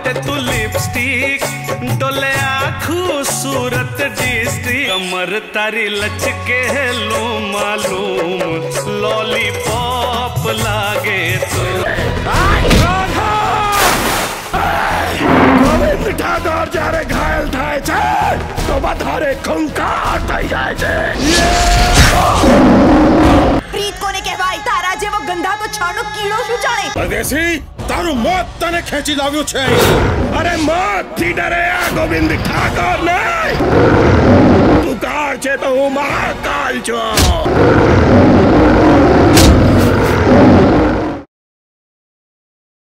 बाटे तू लिपस्टिक डोले खूबसूरत डिस्ट्रिक्ट कमर तारी लचके लो मालूम लॉलीपॉप लागे तो गोविंद ठाकुर જ્યારે ઘાયલ થાય છે તો વધારે ખંકાર થઈ જાય છે પ્રીત કોને કહેવાય તારા જેવો ગંધા તો છાણનો કીડો શું જાણે પરદેશી તારું મોત તને ખેંચી લાવ્યું છે અરે મોતથી ડરે આ ગોવિંદ ઠાકોર નહીં તું કાળ છે તો હું મહાકાલ છું